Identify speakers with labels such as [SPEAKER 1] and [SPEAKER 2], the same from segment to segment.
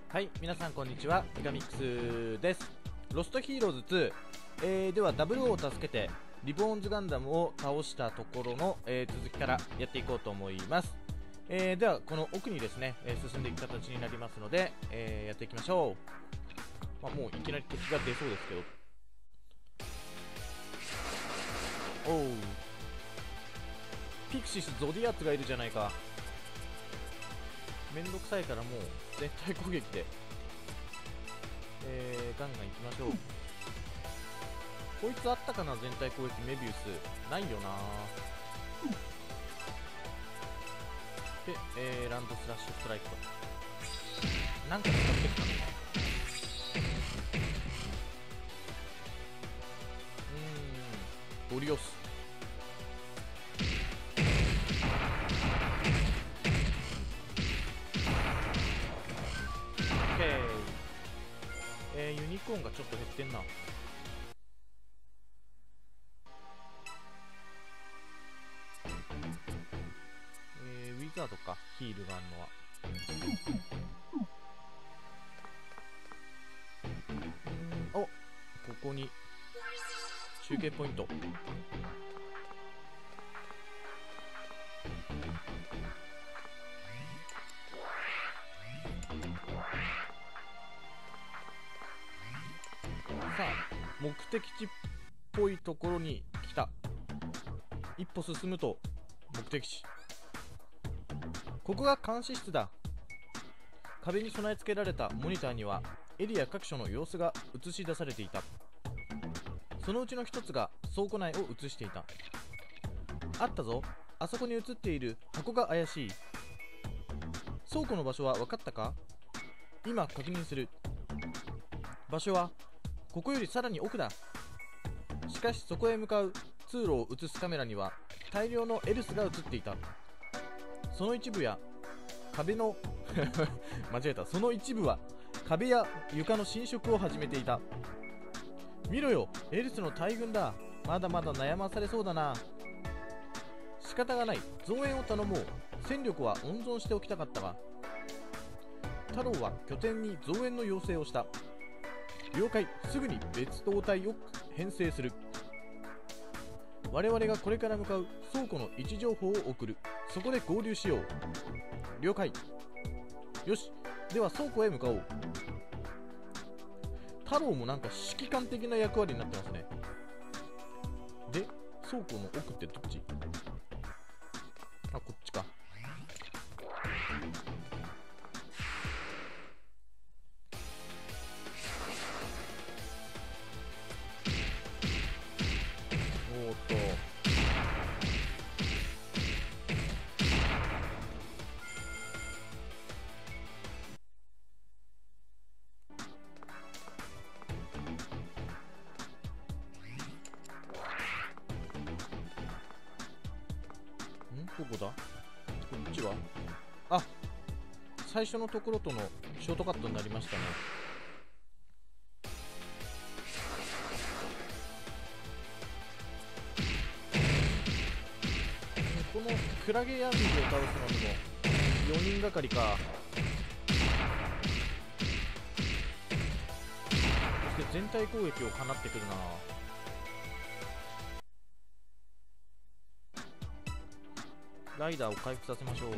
[SPEAKER 1] はい、皆さんこんにちは、メガミックスです。ロストヒーローズ2、ではダブルを助けてリボーンズガンダムを倒したところの、続きからやっていこうと思います。ではこの奥にですね、進んでいく形になりますので、やっていきましょう。もういきなり敵が出そうですけど、おう、ピクシス・ゾディアッツがいるじゃないか。めんどくさいからもう全体攻撃で、ガンガンいきましょう。こいつあったかな、全体攻撃。メビウスないよな。で、ランドスラッシュストライクとなんか使ってきたのか。ゴリオス。オッケー。ユニコーンがちょっと減ってんな。ウィザードか、ヒールがあるのは。お、ここに中継ポイント。さあ、目的地っぽいところに来た。一歩進むと目的地。ここが監視室だ。壁に備え付けられたモニターにはエリア各所の様子が映し出されていた。そのうちの一つが倉庫内を映していた。あったぞ。あそこに映っている箱が怪しい。倉庫の場所は分かったか？今確認する。場所はここよりさらに奥だ。しかしそこへ向かう通路を映すカメラには大量のエルスが映っていた。その一部や壁の間違えた。その一部は壁や床の侵食を始めていた。見ろよ、エルスの大群だ。まだまだ悩まされそうだな。仕方がない。増援を頼もう。戦力は温存しておきたかったが。太郎は拠点に増援の要請をした。了解。すぐに別動隊を編成する。我々がこれから向かう倉庫の位置情報を送る。そこで合流しよう。了解。よし、では倉庫へ向かおう。太郎もなんか指揮官的な役割になってますね。で、倉庫の奥ってどっち？あ、こっちか。おーっと、どこだ？こっちは？あ、最初のところとのショートカットになりましたね。このクラゲヤンビを倒すのにも4人がかりか。そして全体攻撃を放ってくるな。ライダーを回復させましょう。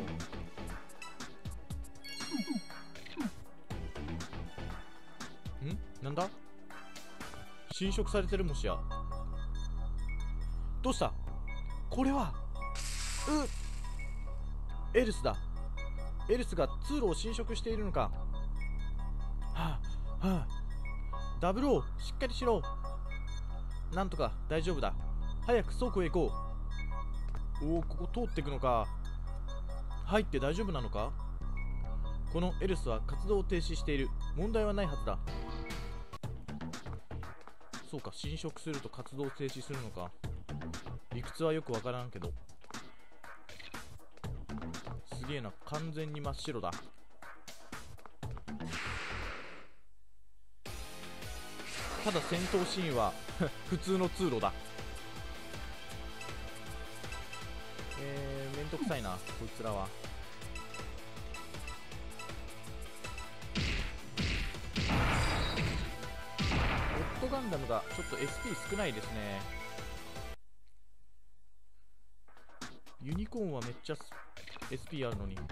[SPEAKER 1] なんだ？侵食されてる。もしや。どうした？これはエルスだ。エルスが通路を侵食しているのか。はあはあ、ダブルオー、しっかりしろ。なんとか大丈夫だ。早く倉庫へ行こう。おお、ここ通っていくのか。入って大丈夫なのか。このエルスは活動を停止している。問題はないはずだ。そうか、侵食すると活動を停止するのか。理屈はよくわからんけど。すげえな、完全に真っ白だ。ただ戦闘シーンは普通の通路だ。めんどくさいなこいつらは。 ダムがちょっと SP 少ないですね。ユニコーンはめっちゃ SP あるのに。こ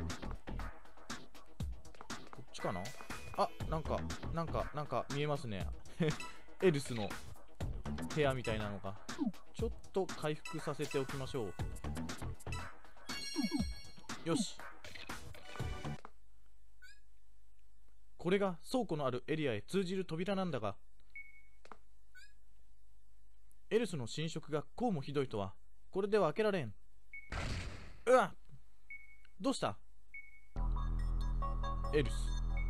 [SPEAKER 1] っちかな。あ、なんか見えますね。エルスの部屋みたいなのが。ちょっと回復させておきましょう。よし。これが倉庫のあるエリアへ通じる扉なんだが、エルスの侵食がこうもひどいとは、これでは開けられん。うわっ、どうした？エルス。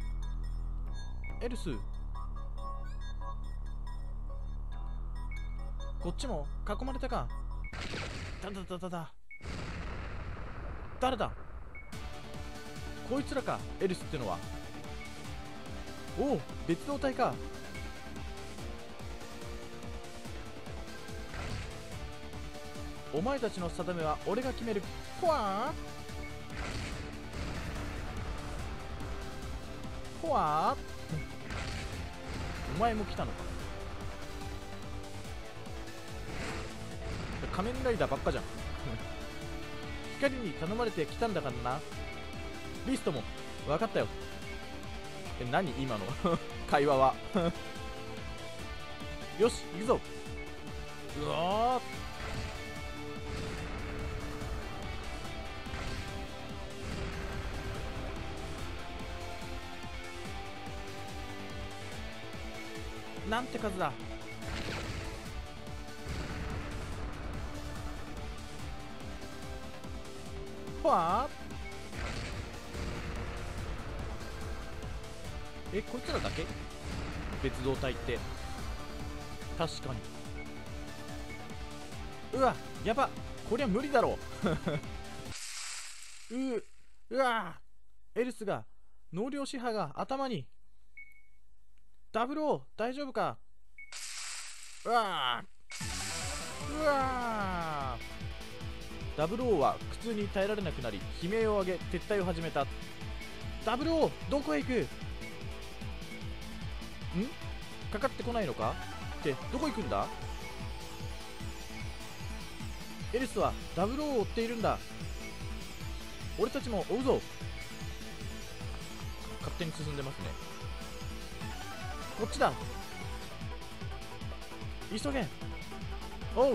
[SPEAKER 1] こっちも囲まれたか。誰だ？こいつらか、エルスってのは。おお、別動隊か。お前たちの定めは俺が決める。ほわーほわーお前も来たのか。仮面ライダーばっかじゃん。光に頼まれて来たんだからな。リストも分かったよ。何今の会話は。よし行くぞ。うわー、なんて数だ。ほわー、こいつらだけ？別動隊って。確かに。うわ、やば、こりゃ無理だろう。うわ、エルスが、納涼支配が頭に。ダブルオー、大丈夫か。うわダブルオーは苦痛に耐えられなくなり、悲鳴を上げ撤退を始めた。ダブルオー、どこへ行く？かかってこないのかってどこ行くんだ。エルスはダブルオーを追っているんだ。俺たちも追うぞ。勝手に進んでますね。こっちだ、急げ。おう。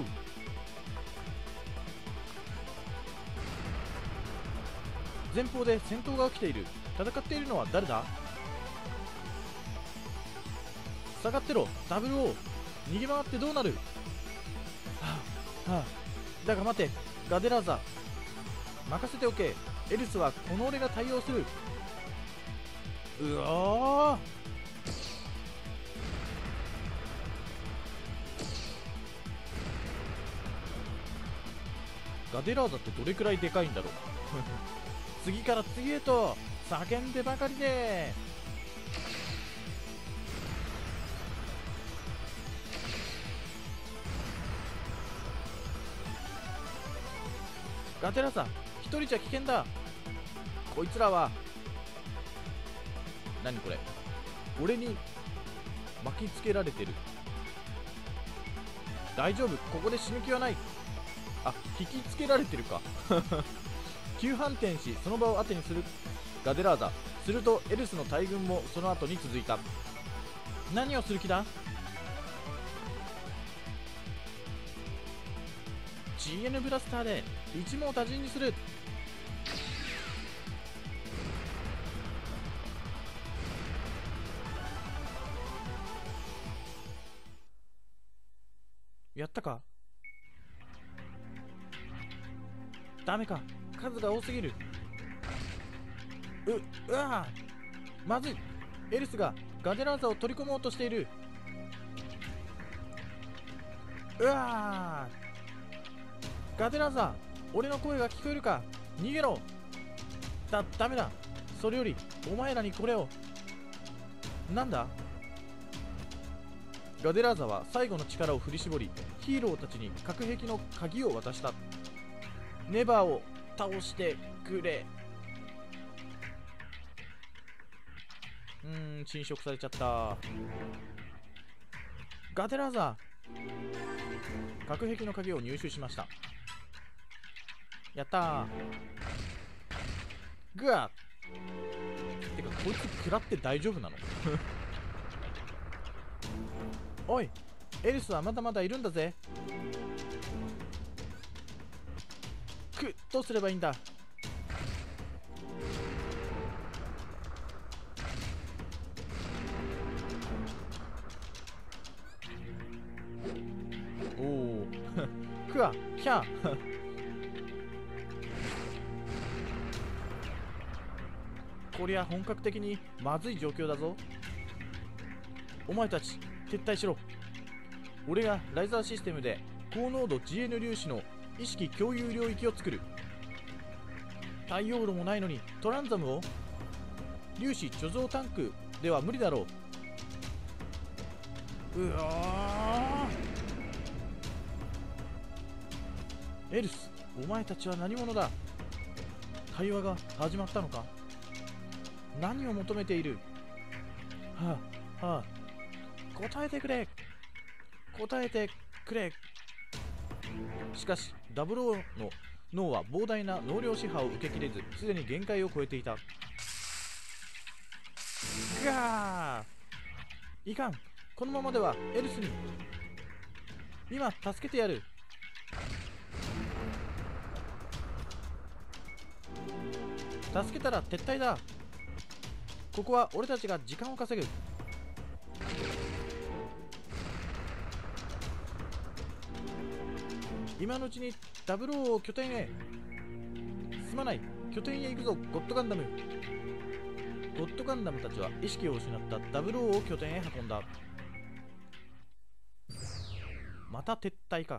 [SPEAKER 1] 前方で戦闘が起きている。戦っているのは誰だ。下がってろ、ダブルオー。逃げ回ってどうなる。だが待て、ガデラーザ、任せておけ。エルスはこの俺が対応する。うわー、ガデラーザってどれくらいでかいんだろう。次から次へと叫んでばかりで。ガテラさん、一人じゃ危険だ。こいつらは。何これ、俺に巻きつけられてる。大丈夫、ここで死ぬ気はない。あ、引きつけられてるか。急反転しその場を当てにするガデラーザ。するとエルスの大軍もその後に続いた。何をする気だ。GN ブラスターで一網打尽にする。やったか。ダメか、数が多すぎる。うわー、まずい。エルスがガデラーザを取り込もうとしている。うわー、ガデラーザ、俺の声が聞こえるか。逃げろ。ダメだ。それよりお前らにこれを。なんだ。ガデラーザは最後の力を振り絞り、ヒーローたちに核兵器の鍵を渡した。ネバーを倒してくれ。侵食されちゃった。 ガテラーザー。隔壁の鍵を入手しました。やったー。グワッ。てかこいつ食らって大丈夫なの？おい、エリスはまだまだいるんだぜ。どうすればいいんだ。おおクワキャーこりゃ本格的にまずい状況だぞ。お前たち撤退しろ。俺がライザーシステムで高濃度 GN 粒子の意識共有領域を作る。太陽炉もないのにトランザムを？粒子貯蔵タンクでは無理だろう。うわー、エルス、お前たちは何者だ。会話が始まったのか。何を求めている。はあはあ、答えてくれ、答えてくれ。しかしダブルオーの脳は膨大な能量支波を受けきれず、すでに限界を超えていた。ガー、いかん、このままではエルスに。今助けてやる。助けたら撤退だ。ここは俺たちが時間を稼ぐ。今のうちにダブルオーを拠点へ。すまない、拠点へ行くぞゴッドガンダム。ゴッドガンダムたちは意識を失ったダブルオーを拠点へ運んだ。また撤退か。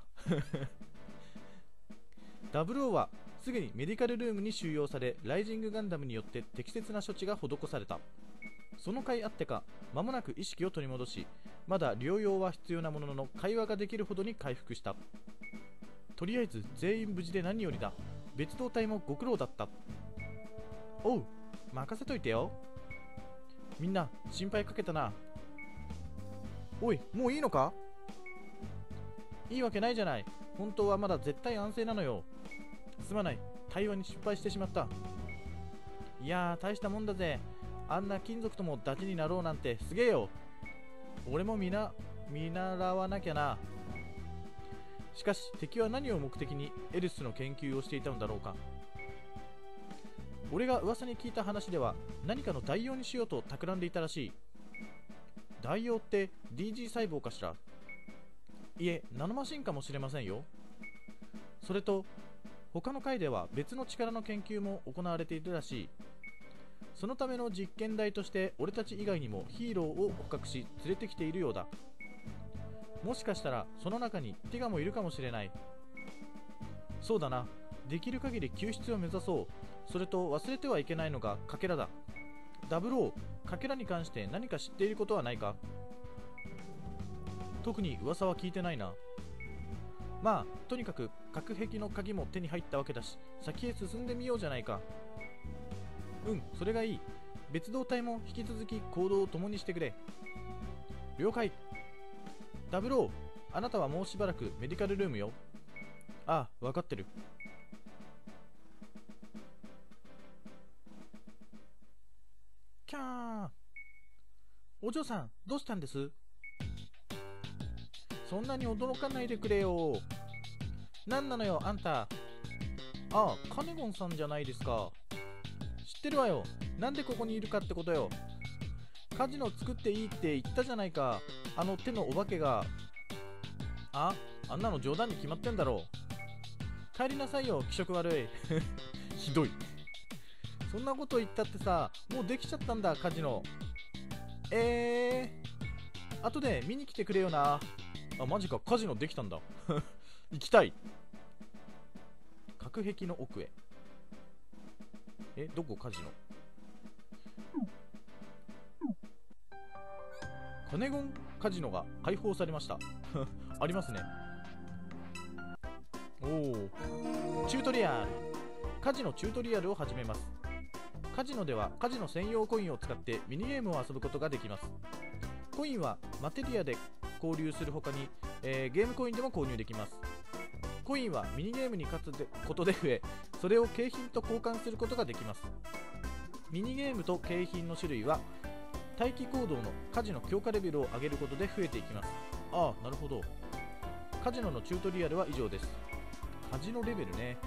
[SPEAKER 1] ダブルオーはすぐにメディカルルームに収容され、ライジングガンダムによって適切な処置が施された。その甲斐あってか、間もなく意識を取り戻し、まだ療養は必要なものの会話ができるほどに回復した。とりあえず全員無事で何よりだ。別動隊もご苦労だった。おう、任せといてよ。みんな心配かけたな。おい、もういいのか。いいわけないじゃない。本当はまだ絶対安静なのよ。すまない、対話に失敗してしまった。いやー、大したもんだぜ。あんな金属ともダチになろうなんてすげえよ。俺も見習わなきゃな。しかし敵は何を目的にエルスの研究をしていたのだろうか。俺が噂に聞いた話では、何かの代用にしようと企んでいたらしい。代用って DG 細胞かしら。いえ、ナノマシンかもしれませんよ。それと他の階では別の力の研究も行われているらしい。そのための実験台として俺たち以外にもヒーローを捕獲し連れてきているようだ。もしかしたらその中にティガもいるかもしれない。そうだな、できる限り救出を目指そう。それと忘れてはいけないのがかけらだ。ダブルオー、かけらに関して何か知っていることはないか。特に噂は聞いてないな。まあとにかく隔壁の鍵も手に入ったわけだし、先へ進んでみようじゃないか。うん、それがいい。別動隊も引き続き行動を共にしてくれ。了解。ダブルオー、あなたはもうしばらくメディカルルームよ。ああ、分かってる。キャー。お嬢さん、どうしたんです？そんなに驚かないでくれよ。なんなのよ、あんた。ああ、カネゴンさんじゃないですか。知ってるわよ。なんでここにいるかってことよ。カジノ作っていいって言ったじゃないか。あの手のお化けが。あんなの冗談に決まってんだろう。帰りなさいよ、気色悪い。ひどい。そんなこと言ったってさ、もうできちゃったんだ、カジノ。後で見に来てくれよな。あ、マジか、カジノできたんだ。行きたい。隔壁の奥へ。どこカジノ？カネゴンカジノが開放されました。ありますね。おお。チュートリアル。カジノチュートリアルを始めます。カジノではカジノ専用コインを使ってミニゲームを遊ぶことができます。コインはマテリアで交流するほかに、ゲームコインでも購入できます。コインはミニゲームに勝つことで増え、それを景品と交換することができます。ミニゲームと景品の種類は待機行動のカジノ強化レベルを上げることで増えていきます。ああ、なるほど。カジノのチュートリアルは以上です。カジノレベルね。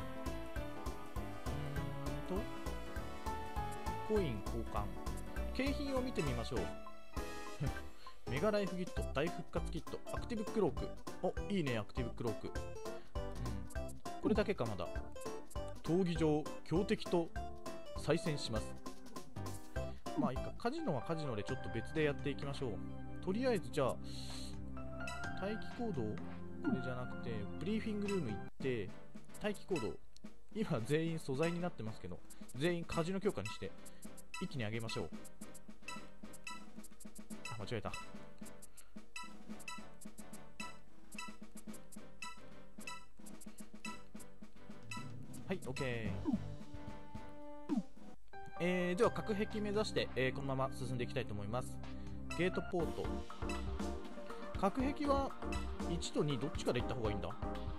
[SPEAKER 1] コイン交換。景品を見てみましょう。メガライフキット、大復活キット、アクティブクローク。お、いいね、アクティブクローク。これだけかまだ。闘技場、強敵と再戦します。まあいいか、カジノはカジノでちょっと別でやっていきましょう。とりあえずじゃあ、待機行動これじゃなくて、ブリーフィングルーム行って、待機行動。今全員素材になってますけど、全員カジノ強化にして、一気に上げましょう。あ、間違えた。はい、OK。では、隔壁目指して、このまま進んでいきたいと思います。ゲートポート。隔壁は1と2どっちから行った方がいいんだ？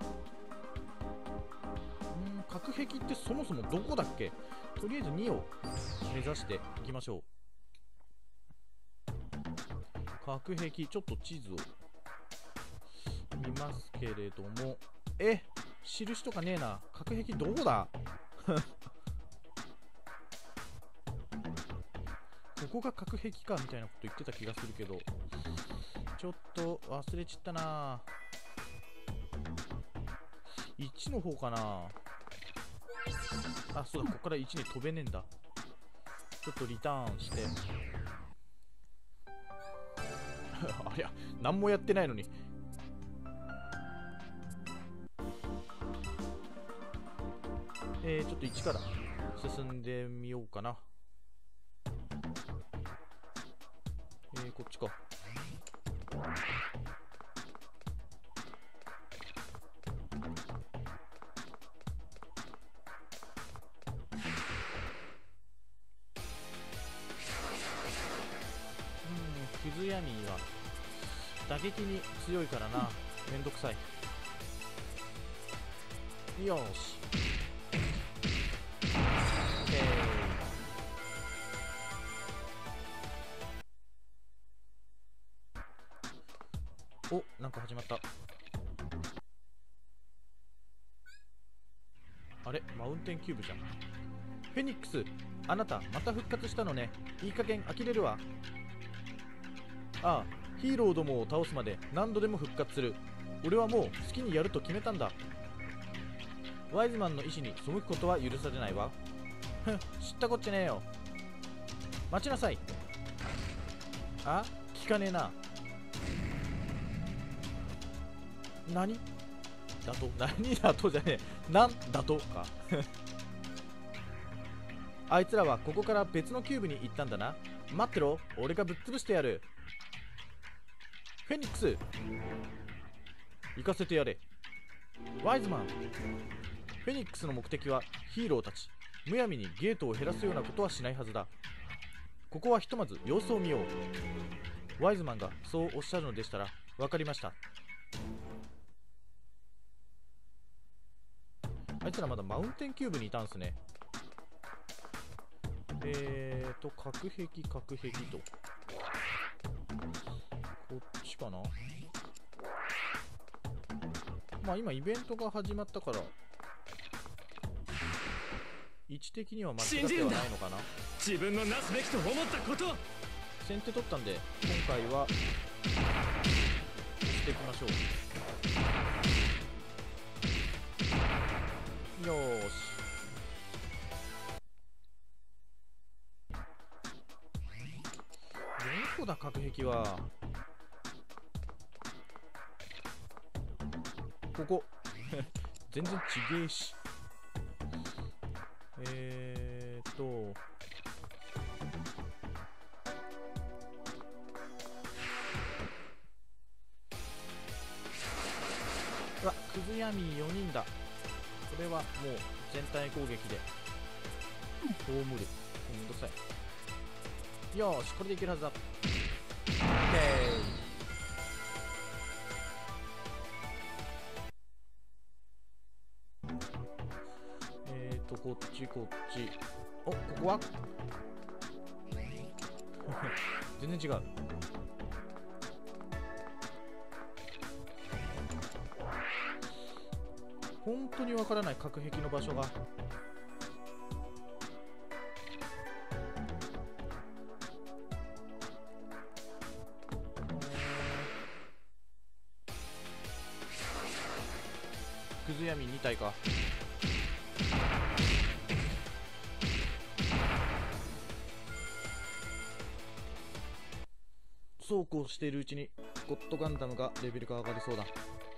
[SPEAKER 1] 隔壁ってそもそもどこだっけ？とりあえず2を目指していきましょう。隔壁、ちょっと地図を見ますけれども、印とかねえな。隔壁どこだ？ここが隔壁かみたいなこと言ってた気がするけど、ちょっと忘れちったな。1の方かな。あ、そうだ、ここから1に飛べねえんだ。ちょっとリターンして。ありゃ、何もやってないのに。ちょっと1から進んでみようかな。こっちか。クズヤミーは打撃に強いからな。めんどくさい。よーし。お、なんか始まった。あれ、マウンテンキューブじゃん。フェニックス、あなたまた復活したのね。いい加減呆れるわ。ああ、ヒーローどもを倒すまで何度でも復活する。俺はもう好きにやると決めたんだ。ワイズマンの意志に背くことは許されないわ。ふん、知ったこっちゃねえよ。待ちなさい。あ、聞かねえな。何だと？何だとじゃねえ。なんだとか。あいつらはここから別のキューブに行ったんだな。待ってろ、俺がぶっ潰してやる。フェニックス、行かせてやれ。ワイズマン。フェニックスの目的はヒーローたち。むやみにゲートを減らすようなことはしないはずだ。ここはひとまず様子を見よう。ワイズマンがそうおっしゃるのでしたら分かりました。あいつらまだマウンテンキューブにいたんすね。隔壁とこっちかな。まあ今イベントが始まったから位置的には間違ってはないのかな。
[SPEAKER 2] 自分のなすべきと思ったこと。
[SPEAKER 1] 先手取ったんで今回はしていきましょう。よーし。どこだ隔壁は。ここ。全然ちげえし。うわ、クズヤミー4人だ。これはもう全体攻撃で葬る。めんどくさい。よーし、これでいけるはずだ。オッケー。 こっちこっち。お、ここは全然違う。本当にわからない隔壁の場所が。くず闇2体か。そうこうしているうちにゴッドガンダムがレベルが上がりそうだ。こ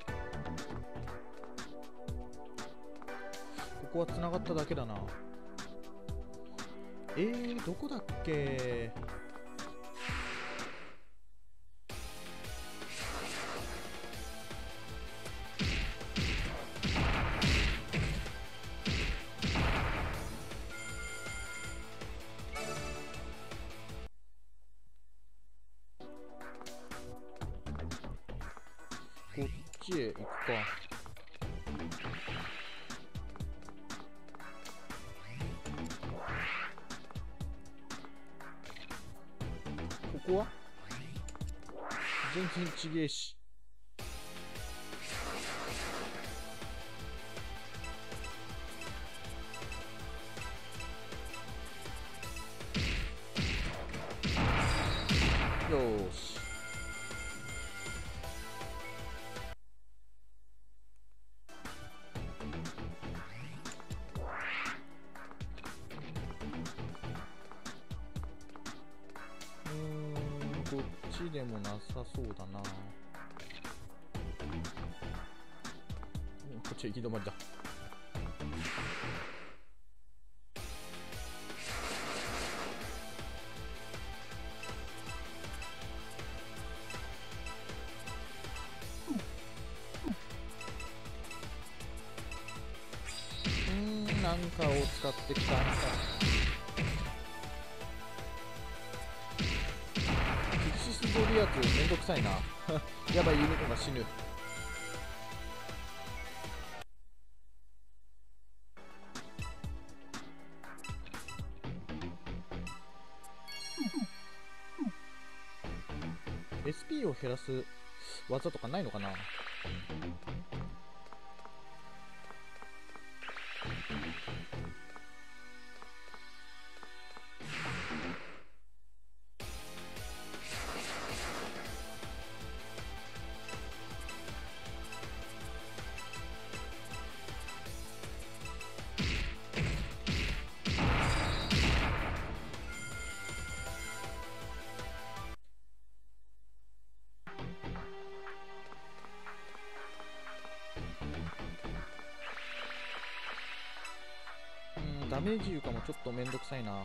[SPEAKER 1] こは繋がっただけだな。どこだっけ。こっちへ行くか。ここは全然ちげえし。よーし。こっちでもなさそうだな。こっち行き止まりだ。なんかを使ってきたんだ。ゴリアツめんどくさいな。やばい、ユニコーンが死ぬ。SP を減らす技とかないのかな。ダメージ床もちょっとめんどくさいな。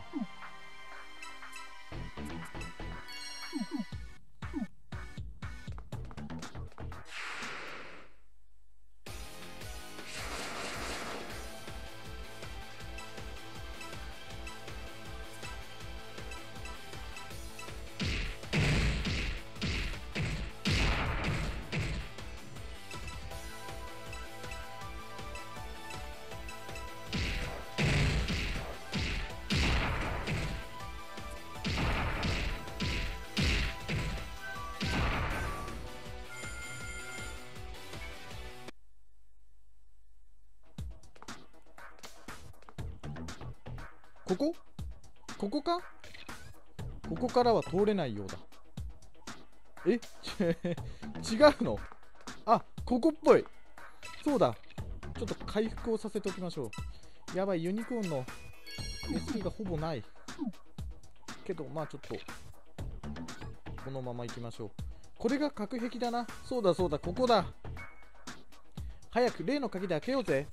[SPEAKER 1] ここか。ここからは通れないようだ。違うの。あ、ここっぽい。そうだ。ちょっと回復をさせておきましょう。やばい、ユニコーンの SP がほぼないけど、まあちょっとこのまま行きましょう。これが隔壁だな。そうだそうだ、ここだ。早く例の鍵で開けようぜ。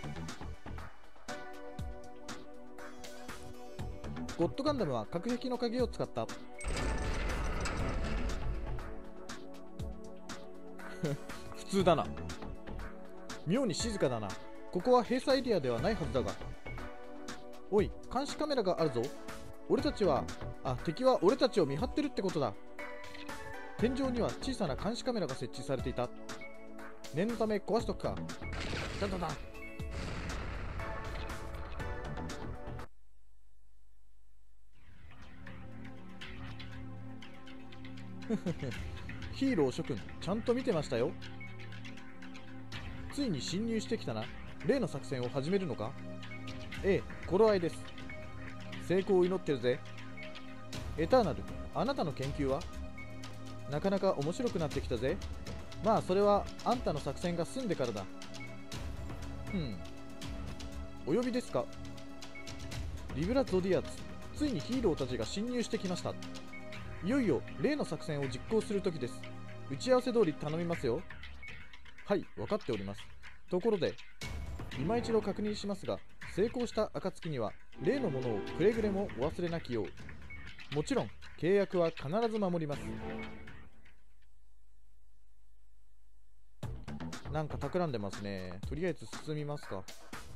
[SPEAKER 1] ゴッドガンダムは隔壁の鍵を使った。普通だな。妙に静かだな。ここは閉鎖エリアではないはずだが。おい、監視カメラがあるぞ。敵は俺たちを見張ってるってことだ。天井には小さな監視カメラが設置されていた。念のため壊しとくか。だだだ。 ヒーロー諸君、ちゃんと見てましたよ。ついに侵入してきたな。例の作戦を始めるのか？ええ、頃合いです。成功を祈ってるぜ。エターナル、あなたの研究は？なかなか面白くなってきたぜ。まあそれはあんたの作戦が済んでからだ。お呼びですか？リブラ・ゾディアツ、ついにヒーローたちが侵入してきました。いよいよ例の作戦を実行するときです。打ち合わせ通り頼みますよ。はい、分かっております。ところで、今一度確認しますが、成功した暁には例のものをくれぐれもお忘れなきよう。もちろん契約は必ず守ります。なんか企んでますね。とりあえず進みますか。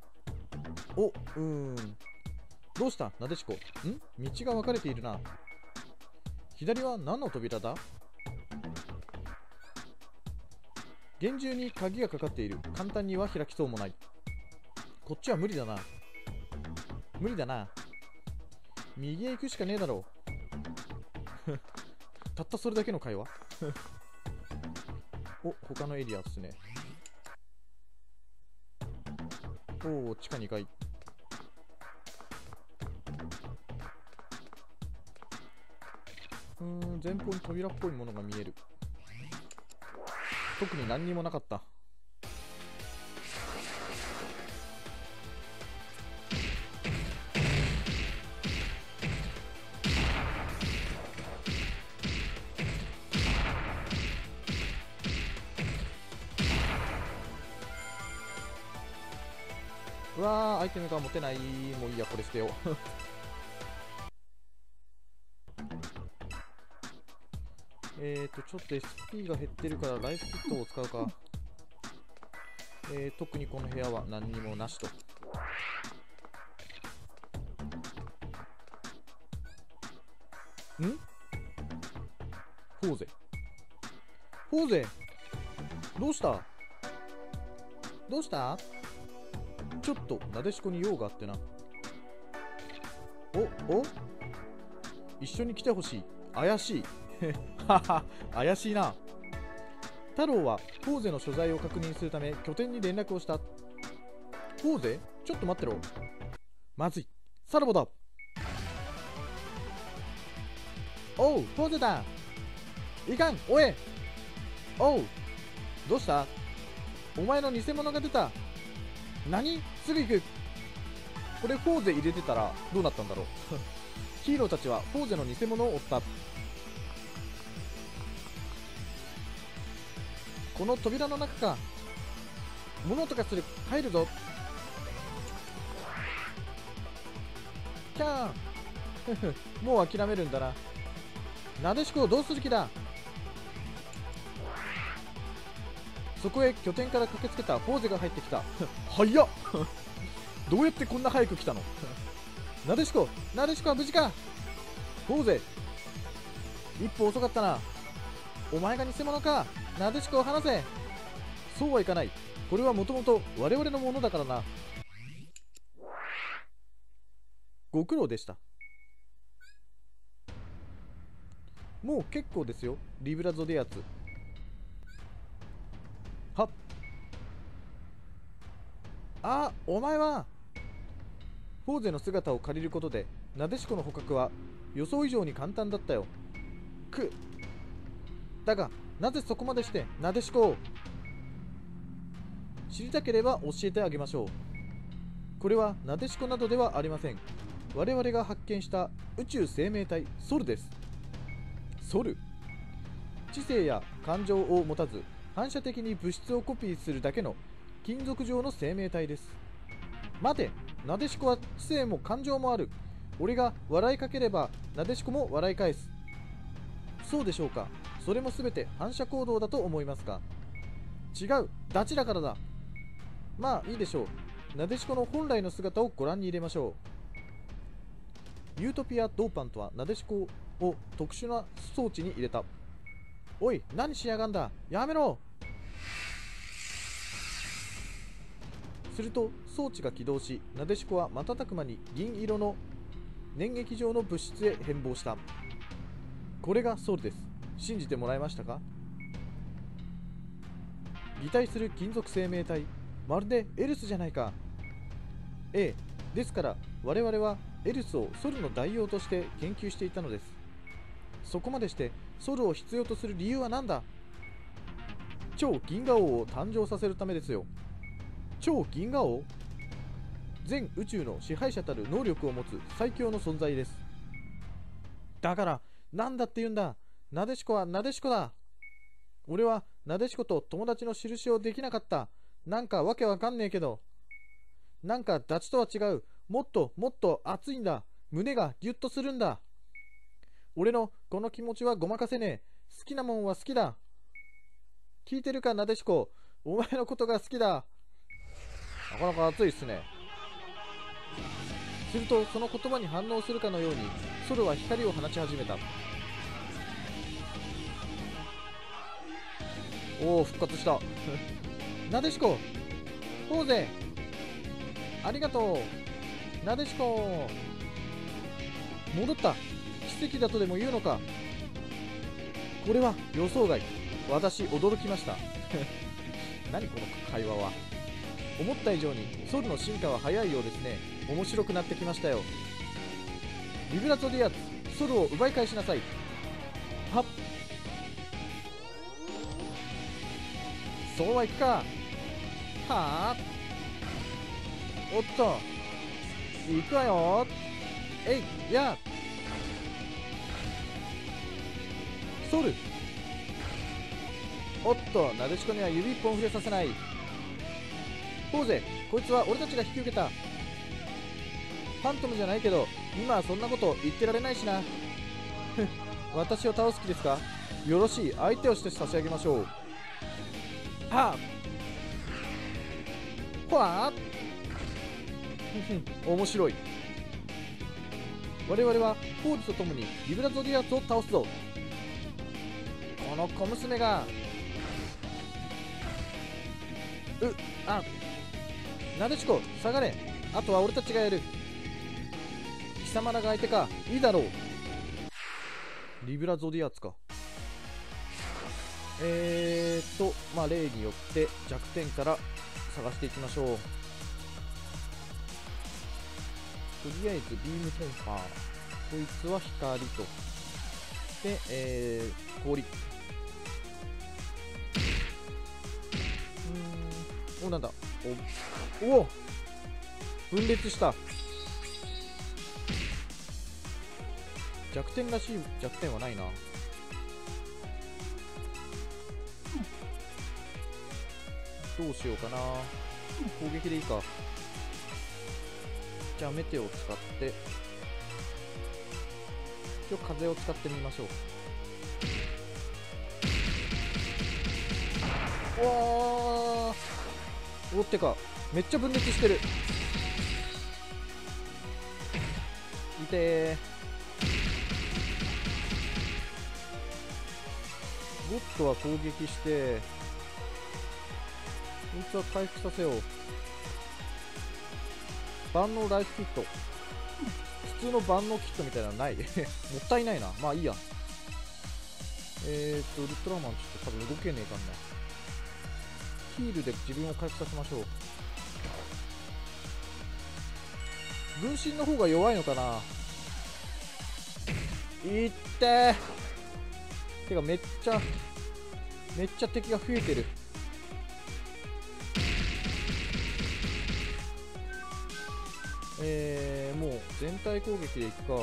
[SPEAKER 1] どうしたなでしこ。道が分かれているな。左は何の扉だ？厳重に鍵がかかっている。簡単には開きそうもない。こっちは無理だな。無理だな。右へ行くしかねえだろう。たったそれだけの会話。他のエリアですね。地下2階。前方に扉っぽいものが見える。特に何にもなかった。うわー、アイテムが持てない。もういいや、これ捨てよう。ちょっと SP が減ってるからライフキットを使うか。特にこの部屋は何にもなしと。フォーゼ。フォーゼ、どうした？どうした？ちょっとなでしこに用があってな。一緒に来てほしい。怪しい。はは、怪しいな。太郎はフォーゼの所在を確認するため拠点に連絡をした。フォーゼ？ちょっと待ってろ。まずい。サラボだ。おう、フォーゼだ。いかん、おえ。おう、どうした？お前の偽物が出た。何？すぐ行く。これフォーゼ入れてたらどうなったんだろう。ヒーローたちはフォーゼの偽物を追った。この扉の中か。物音がする。入るぞ。キャーン。もう諦めるんだな。なでしこをどうする気だ。そこへ拠点から駆けつけたフォーゼが入ってきた。早っ。どうやってこんな早く来たの？なでしこは無事か。フォーゼ、一歩遅かったな。お前が偽物か。なでしこを離せ。そうはいかない。これはもともと我々のものだからな。ご苦労でした。もう結構ですよ、リブラ・ゾディアツ。はっ。お前は。フォーゼの姿を借りることでなでしこの捕獲は予想以上に簡単だったよ。だがなぜそこまでしてなでしこを。知りたければ教えてあげましょう。これはなでしこなどではありません。我々が発見した宇宙生命体ソルです。ソル？知性や感情を持たず反射的に物質をコピーするだけの金属状の生命体です。待て、なでしこは知性も感情もある。俺が笑いかければなでしこも笑い返す。そうでしょうか。それも全て反射行動だと思いますか。違う、ダチだからだ。まあいいでしょう。なでしこの本来の姿をご覧に入れましょう。ユートピアドーパンとはなでしこを特殊な装置に入れた。おい、何しやがんだ。やめろ。すると装置が起動し、なでしこは瞬く間に銀色の粘液状の物質へ変貌した。これがソルです。 信じてもらえましたか？擬態する金属生命体、まるでエルスじゃないか。ええ、ですから我々はエルスをソルの代用として研究していたのです。そこまでしてソルを必要とする理由は何だ？超銀河王を誕生させるためですよ。超銀河王？全宇宙の支配者たる能力を持つ最強の存在です。だからなんだって言うんだ。なでしこはなでしこだ。俺はなでしこと友達の印をできなかった。なんかわけわかんねえけど。なんかダチとは違う。もっともっと熱いんだ。胸がギュッとするんだ。俺のこの気持ちはごまかせねえ。好きなもんは好きだ。聞いてるかなでしこ。お前のことが好きだ。なかなか熱いっすね。するとその言葉に反応するかのようにソルは光を放ち始めた。おお、復活したなでしこ、ポーゼ、ありがとうなでしこ。戻った。奇跡だとでも言うのか。これは予想外。私驚きました何この会話は。思った以上にソルの進化は早いようですね。面白くなってきましたよ。リブラゾディアツ、ソルを奪い返しなさい。はっ、そうはいくか。はあ、おっと行くわよ。えいや、ソル。おっと、なでしこには指一本触れさせない。ポーゼ、こいつは俺たちが引き受けた。ファントムじゃないけど今はそんなこと言ってられないしな私を倒す気ですか？よろしい、相手をして差し上げましょう。はあ、ほわー面白い。我々はポーズとともにリブラゾディアツを倒すぞ。この小娘がなでしこ下がれ。あとは俺たちがやる。貴様らが相手か。いいだろう。リブラゾディアツか。まあ例によって弱点から探していきましょう。とりあえずビームテンパー、こいつは光とで、氷。お、なんだ、おお、分裂した。弱点らしい弱点はないな。どうしようかな。攻撃でいいか。じゃあメテオを使って今日風を使ってみましょう。おってかめっちゃ分裂してる。いてー。ゴッドは攻撃してこいつは回復させよう。万能ライフキット、普通の万能キットみたいなのないもったいないな。まあいいや。ウルトラマンちょっと多分動けねえかんな。ヒールで自分を回復させましょう。分身の方が弱いのかな。いってー。てかめっちゃ敵が増えてる。もう全体攻撃でいくか。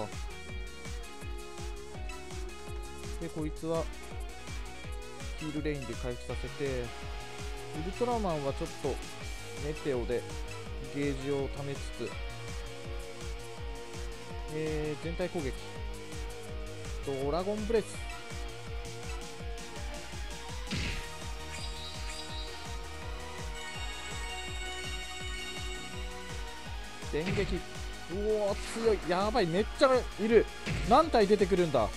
[SPEAKER 1] でこいつはヒールレインで回復させて、ウルトラマンはちょっとメテオでゲージを貯めつつ、全体攻撃ドラゴンブレス。電撃。うおー強い。やばい、めっちゃいる。何体出てくるんだ。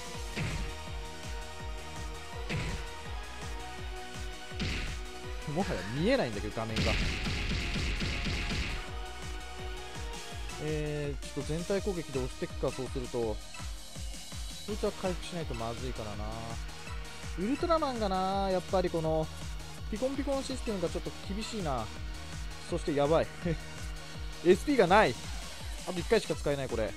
[SPEAKER 1] もはや見えないんだけど画面が。ちょっと全体攻撃で押していくか。そうするとこいつは回復しないとまずいからな。ウルトラマンがな、やっぱりこのピコンピコンシステムがちょっと厳しいな。そしてやばいSP がない。あと1回しか使えない。これ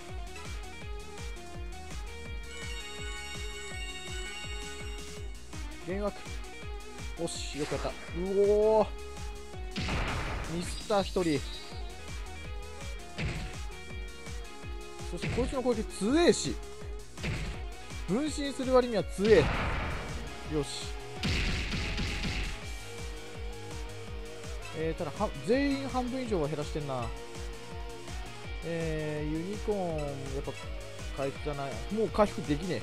[SPEAKER 1] 幻惑。よし、よくやった。うおー、ミスった1人。そしてこいつの攻撃強えし、分身する割には強え。よし、ただ全員半分以上は減らしてんな。ユニコーンやっぱ回復じゃない。もう回復できね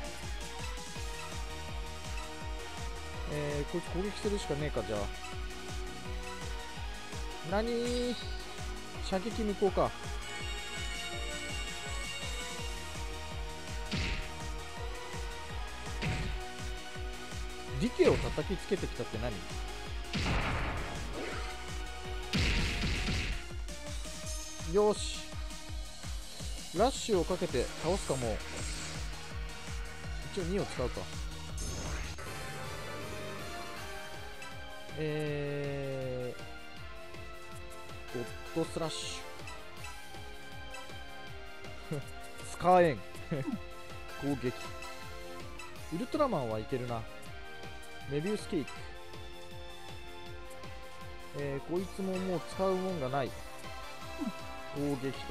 [SPEAKER 1] え。こいつ攻撃するしかねえか。じゃあ何、射撃無効か。ディケを叩きつけてきたって何。よし、ラッシュをかけて倒すか。もう一応2を使うか。ゴッドスラッシュ使えん攻撃。ウルトラマンはいけるな。メビウスケーキ。こいつももう使うもんがない。攻撃と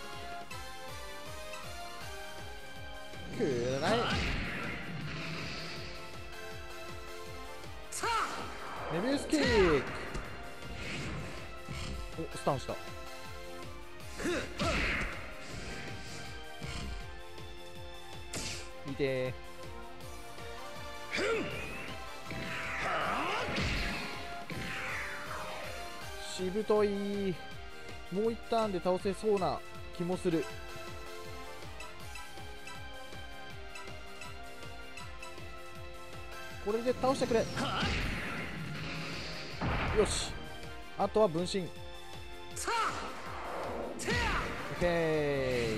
[SPEAKER 1] くらい。メビウスケーキ。お、スタンした。いてしぶとい。もう一ターンで倒せそうな気もする。これで倒してくれ。よし、あとは分身。オッケー。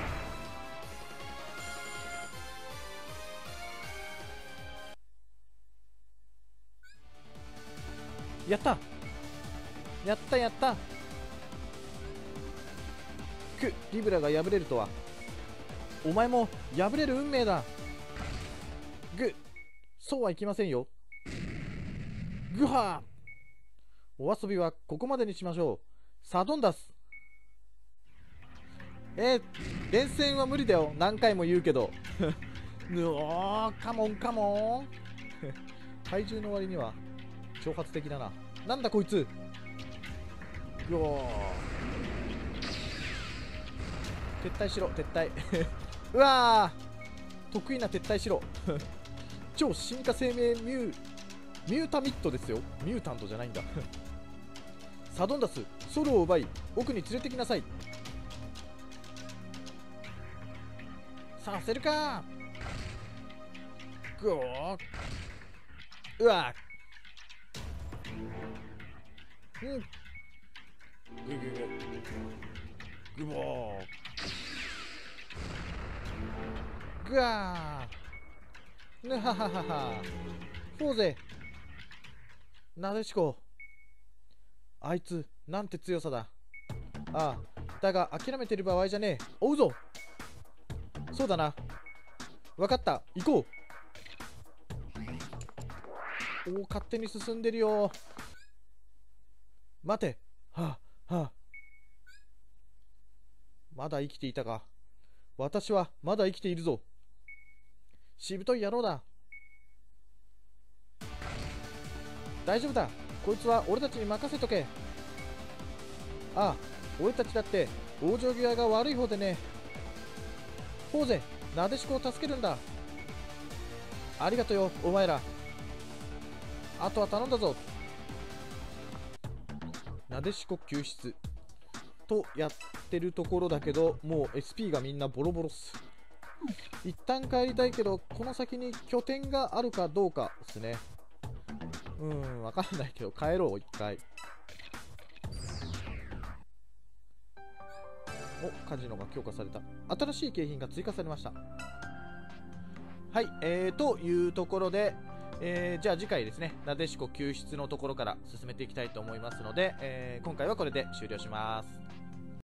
[SPEAKER 1] やったやったやった。リブラが敗れるとは。お前も敗れる運命だ。そうはいきませんよ。グハー。お遊びはここまでにしましょう。サドンダス。連戦は無理だよ。何回も言うけどカモンカモン体重の割には挑発的だな。なんだこいつ。うおー、撤退しろ撤退うわー、得意な撤退しろ超進化生命ミュータミットですよ。ミュータントじゃないんだサドンダス、ソロを奪い奥に連れてきなさい。させるか。ぐおー、うわー、うん、ぐぼー、ぐわー、ぬはははは。フォーゼ、なでしこ、あいつなんて強さだ。ああ、だが諦めてる場合じゃねえ。追うぞ。そうだな、分かった、行こう。おお、勝手に進んでるよ。待て。はあはあ、まだ生きていたか。私はまだ生きているぞ。しぶとい野郎だ。大丈夫だ、こいつは俺たちに任せとけ。ああ、俺たちだって往生際が悪い方でね。フォーゼ、なでしこを助けるんだ。ありがとうよ、お前ら。あとは頼んだぞ。なでしこ救出とやってるところだけど、もう SP がみんなボロボロっす。一旦帰りたいけど、この先に拠点があるかどうかですね。わかんないけど帰ろう一回。お、カジノが強化された。新しい景品が追加されました。 はい、というところで、じゃあ次回ですね、なでしこ救出のところから進めていきたいと思いますので、今回はこれで終了します。